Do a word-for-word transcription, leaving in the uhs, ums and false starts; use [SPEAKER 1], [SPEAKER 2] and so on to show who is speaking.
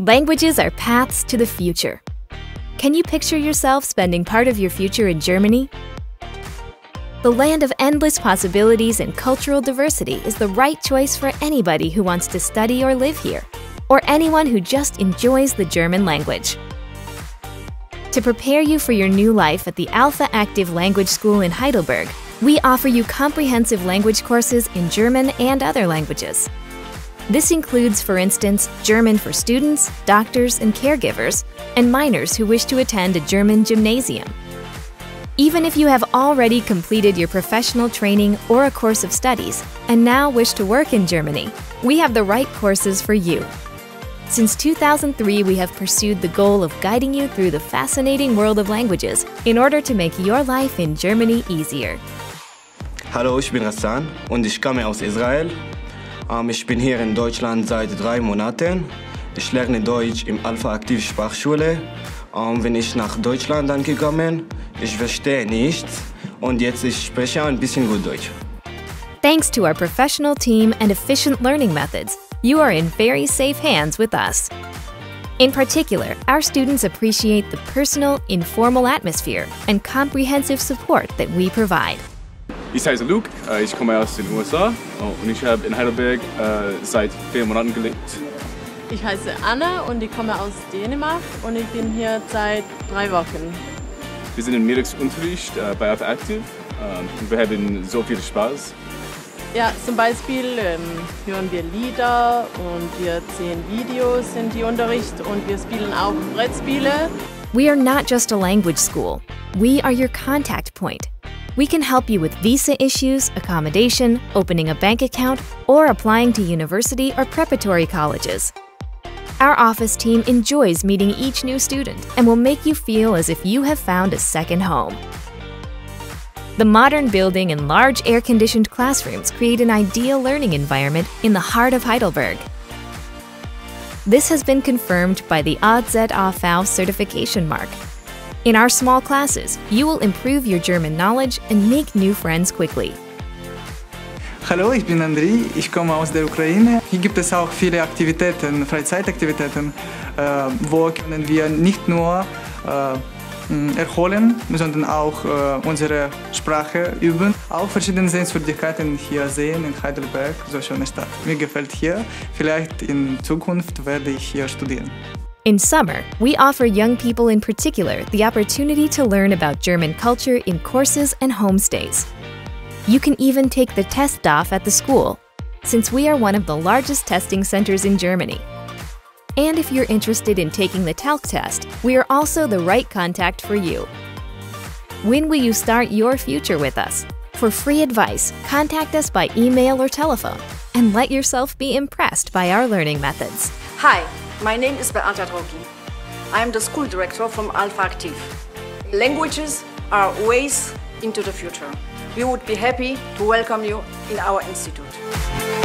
[SPEAKER 1] Languages are paths to the future. Can you picture yourself spending part of your future in Germany? The land of endless possibilities and cultural diversity is the right choice for anybody who wants to study or live here, or anyone who just enjoys the German language. To prepare you for your new life at the Alpha-Aktiv language school in Heidelberg, we offer you comprehensive language courses in German and other languages. This includes, for instance, German for students, doctors, and caregivers, and minors who wish to attend a German gymnasium. Even if you have already completed your professional training or a course of studies and now wish to work in Germany, we have the right courses for you. Since two thousand three, we have pursued the goal of guiding you through the fascinating world of languages in order to make your life in Germany easier.
[SPEAKER 2] Hallo, ich bin Hassan und ich komme aus Israel. Um, ich bin hier in Deutschland seit drei Monaten. Ich lerne Deutsch im Alpha-Aktiv Sprachschule. Um, wenn ich nach Deutschland angekommen, ich verstehe nichts und jetzt ich spreche ein bisschen gut Deutsch.
[SPEAKER 1] Thanks to our professional team and efficient learning methods, you are in very safe hands with us. In particular, our students appreciate the personal, informal atmosphere and comprehensive support that we provide.
[SPEAKER 3] Ich heiße Luke, ich komme aus den U S A und ich habe in Heidelberg seit vier Monaten gelebt.
[SPEAKER 4] Ich heiße Anna und ich komme aus Dänemark und ich bin hier seit drei Wochen.
[SPEAKER 3] Wir sind im Mittagsunterricht bei Alpha-Aktiv und wir haben so viel Spaß.
[SPEAKER 4] Ja, zum Beispiel ähm, hören wir Lieder und wir sehen Videos in die Unterricht und wir spielen auch Brettspiele.
[SPEAKER 1] We are not just a language school. We are your contact point. We can help you with visa issues, accommodation, opening a bank account, or applying to university or preparatory colleges. Our office team enjoys meeting each new student and will make you feel as if you have found a second home. The modern building and large air-conditioned classrooms create an ideal learning environment in the heart of Heidelberg. This has been confirmed by the A Z A V certification mark. In our small classes, you will improve your German knowledge and make new friends quickly.
[SPEAKER 5] Hallo, ich bin Andrei, ich komme aus der Ukraine. Hier gibt es auch viele Aktivitäten, Freizeitaktivitäten, äh, wo können wir nicht nur äh, erholen, sondern auch äh, unsere Sprache üben. Auch verschiedene Sehenswürdigkeiten hier sehen in Heidelberg, so schöne Stadt. Mir gefällt hier, vielleicht in Zukunft werde ich hier studieren.
[SPEAKER 1] In summer, we offer young people in particular the opportunity to learn about German culture in courses and homestays. You can even take the test off at the school, since we are one of the largest testing centers in Germany. And if you're interested in taking the talk test, we are also the right contact for you. When will you start your future with us? For free advice, contact us by email or telephone, and let yourself be impressed by our learning methods.
[SPEAKER 6] Hi, my name is Beata Drogi. I am the school director from Alpha-Aktiv. Languages are ways into the future. We would be happy to welcome you in our institute.